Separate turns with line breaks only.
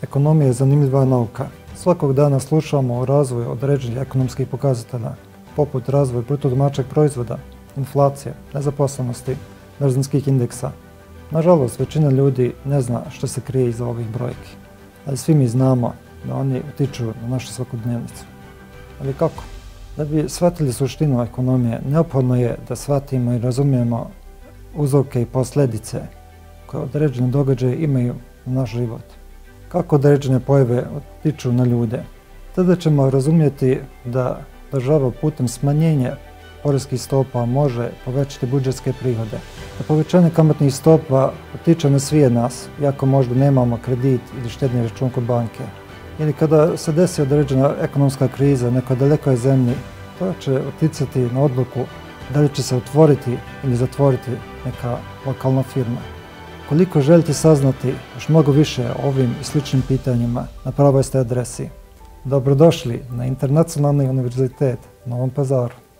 Ekonomija je zanimljiva nauka. Svakog dana slušamo o razvoju određenih ekonomskih pokazatelja, poput razvoja bruto domaćeg proizvoda, inflacije, nezaposlenosti, brzinskih indeksa. Nažalost, većina ljudi ne zna što se krije iza ovih brojki, ali svi mi znamo da oni utiču na našu svakodnevnicu. Ali kako? Da bi shvatili suštinu ekonomije, neophodno je da shvatimo i razumijemo uzroke i posljedice koje određene događaje imaju na naš život. Kako određene pojave utiču na ljude? Tada ćemo razumjeti da država putem smanjenja poreskih stopa može povećati budžetske prihode. Da povećanje kamatnih stopa utiče na sve nas, iako možda nemamo kredit ili štedni račun kod banke. Ili kada se desi određena ekonomska kriza u nekoj dalekoj zemlji, to će uticati na odluku da li će se otvoriti ili zatvoriti neka lokalna firma. Koliko želite saznati još mnogo više o ovim i sličnim pitanjima, na pravoj ste adresi. Dobrodošli na Internacionalni univerzitet u Novom Pazaru.